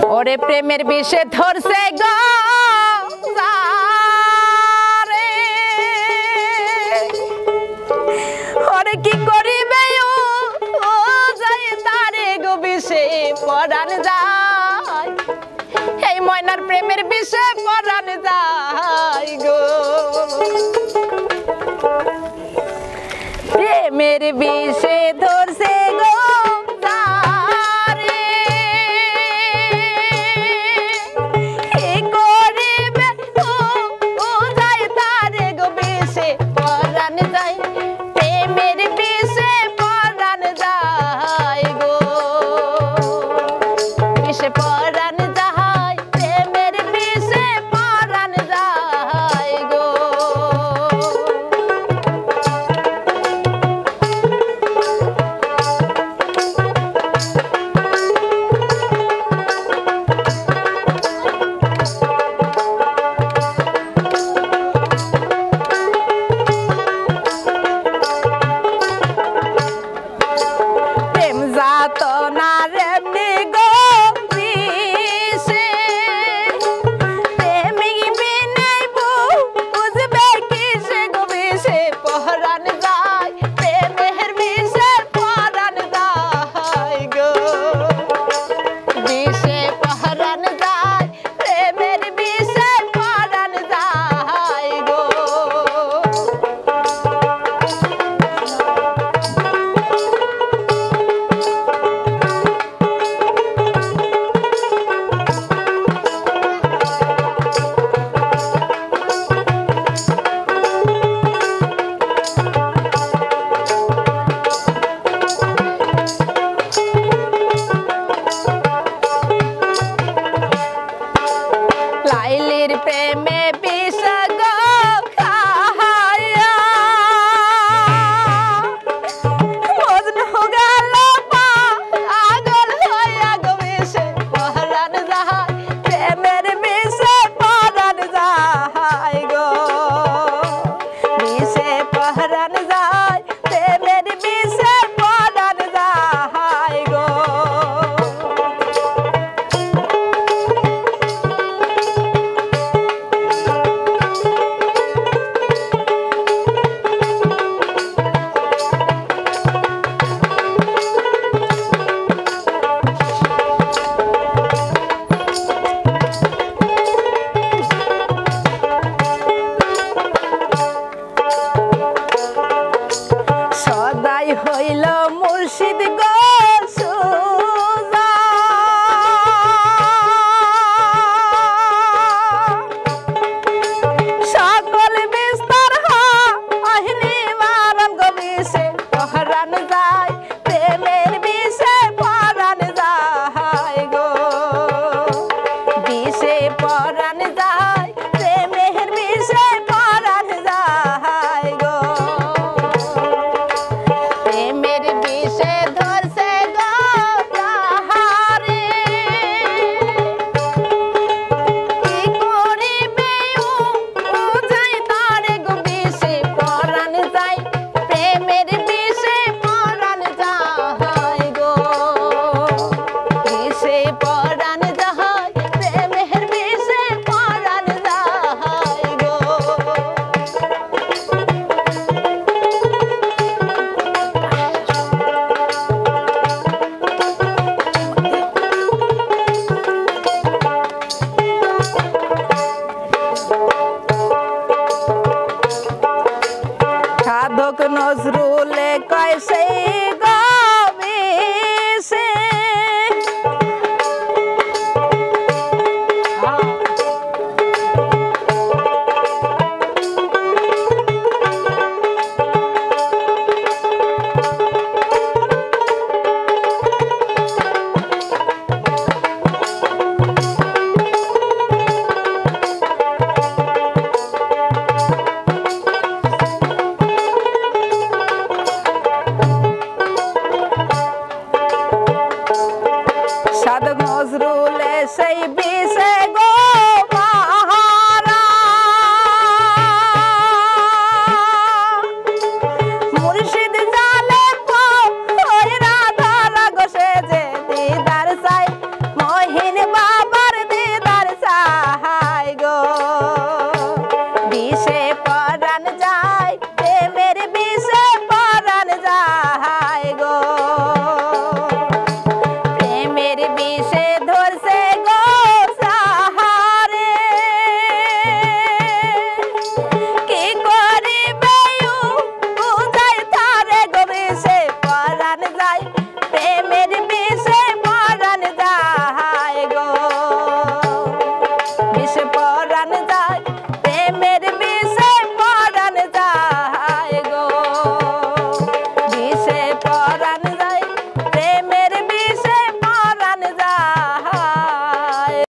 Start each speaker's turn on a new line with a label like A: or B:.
A: ওরে প্রেমের বিষে ধরছে গো রে, ওরে কি করিবে ও যায় তারে গো বিষে পরাণ যায়, এই ময়নার প্রেমের বিষে পরাণ যায় গো। প্রেমের বিষে ধরছে গো প্রেমে বিষ গো খায়া মজনু গেল পাগল হইয়া গো বিষে পরাণ যায়, প্রেমের বিষে পরাণ যায় গো, বিষে পরাণ যায়, প্রেমের বিষে পরাণ যায় গো। হইল মুর্শিদ গো সুজা, সকল বিস্তার আহিনী মারণ গো বিষে পরাণ যায়, প্রেমের বিষে পরাণ যায় গো, বিষে পরাণ যায়, প্রেমের বিষে পরাণ যায় গো। প্রেমের বিষে ধরছে গো তাহারে, কি করিবে ও যায় তারে গো বিষে পরাণ যায়, প্রেমের বিষে পরাণ যায় গো, বিষে পরাণ যায়, প্রেমের বিষে পরাণ যায় গো। সাধক নজরুলে কয় সেই গো বিষে, সাধক নজরুলে সেই বিষে